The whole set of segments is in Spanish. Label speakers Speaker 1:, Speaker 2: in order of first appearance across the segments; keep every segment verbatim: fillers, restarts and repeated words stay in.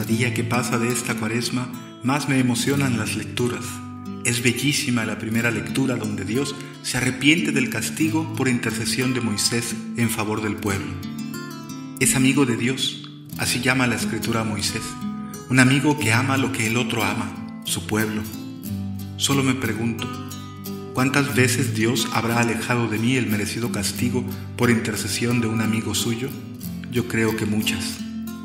Speaker 1: Cada día que pasa de esta Cuaresma, más me emocionan las lecturas. Es bellísima la primera lectura donde Dios se arrepiente del castigo por intercesión de Moisés en favor del pueblo. Es amigo de Dios, así llama la Escritura a Moisés, un amigo que ama lo que el otro ama, su pueblo. Solo me pregunto, ¿cuántas veces Dios habrá alejado de mí el merecido castigo por intercesión de un amigo suyo? Yo creo que muchas.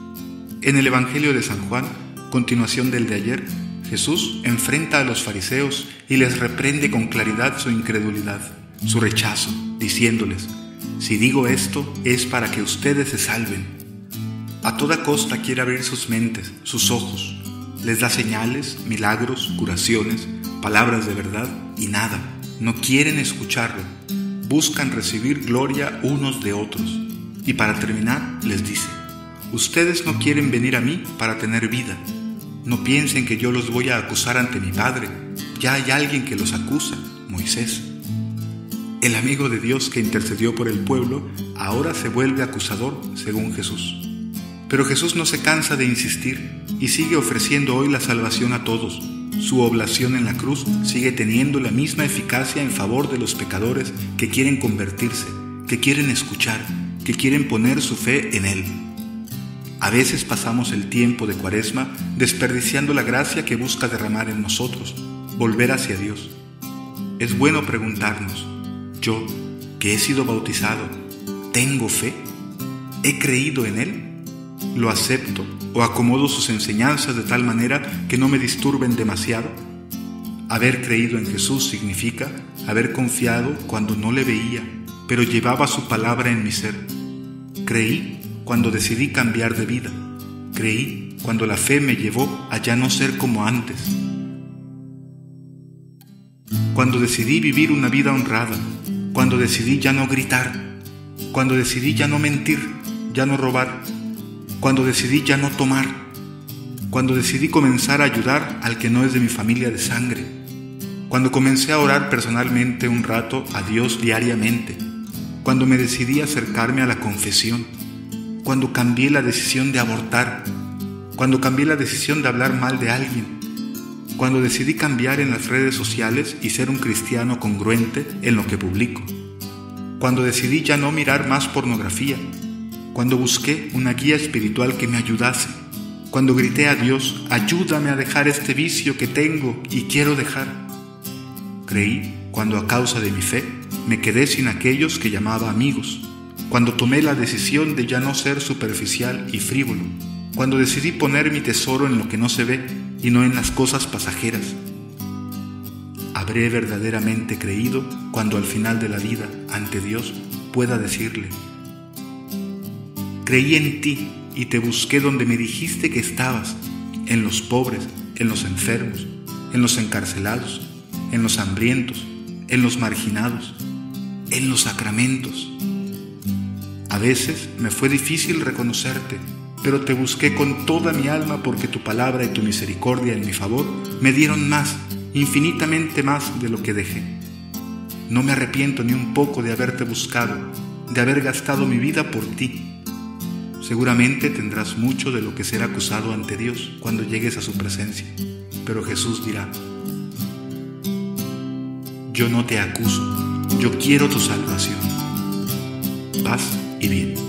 Speaker 1: En el Evangelio de San Juan, continuación del de ayer, Jesús enfrenta a los fariseos y les reprende con claridad su incredulidad, su rechazo, diciéndoles: si digo esto es para que ustedes se salven. A toda costa quiere abrir sus mentes, sus ojos. Les da señales, milagros, curaciones, palabras de verdad y nada. No quieren escucharlo. Buscan recibir gloria unos de otros. Y para terminar, les dice: ustedes no quieren venir a mí para tener vida. No piensen que yo los voy a acusar ante mi Padre. Ya hay alguien que los acusa, Moisés. El amigo de Dios que intercedió por el pueblo ahora se vuelve acusador, según Jesús. Pero Jesús no se cansa de insistir y sigue ofreciendo hoy la salvación a todos. Su oblación en la cruz sigue teniendo la misma eficacia en favor de los pecadores que quieren convertirse, que quieren escuchar, que quieren poner su fe en Él. A veces pasamos el tiempo de Cuaresma desperdiciando la gracia que busca derramar en nosotros, volver hacia Dios. Es bueno preguntarnos: yo, que he sido bautizado, ¿tengo fe? ¿He creído en Él? ¿Lo acepto o acomodo sus enseñanzas de tal manera que no me disturben demasiado? Haber creído en Jesús significa haber confiado cuando no le veía, pero llevaba su palabra en mi ser. Creí cuando decidí cambiar de vida. Creí cuando la fe me llevó a ya no ser como antes. Cuando decidí vivir una vida honrada, cuando decidí ya no gritar, cuando decidí ya no mentir, ya no robar, cuando decidí ya no tomar, cuando decidí comenzar a ayudar al que no es de mi familia de sangre, cuando comencé a orar personalmente un rato a Dios diariamente, cuando me decidí acercarme a la confesión, cuando cambié la decisión de abortar, cuando cambié la decisión de hablar mal de alguien, cuando decidí cambiar en las redes sociales y ser un cristiano congruente en lo que publico, cuando decidí ya no mirar más pornografía, cuando busqué una guía espiritual que me ayudase, cuando grité a Dios: ayúdame a dejar este vicio que tengo y quiero dejar. Creí cuando a causa de mi fe me quedé sin aquellos que llamaba amigos, cuando tomé la decisión de ya no ser superficial y frívolo, cuando decidí poner mi tesoro en lo que no se ve y no en las cosas pasajeras. Habré verdaderamente creído cuando al final de la vida, ante Dios, pueda decirle: creí en ti y te busqué donde me dijiste que estabas, en los pobres, en los enfermos, en los encarcelados, en los hambrientos, en los marginados, en los sacramentos. A veces me fue difícil reconocerte, pero te busqué con toda mi alma porque tu palabra y tu misericordia en mi favor me dieron más, infinitamente más de lo que dejé. No me arrepiento ni un poco de haberte buscado, de haber gastado mi vida por ti. Seguramente tendrás mucho de lo que ser acusado ante Dios cuando llegues a su presencia, pero Jesús dirá: yo no te acuso, yo quiero tu salvación. Paz y bien.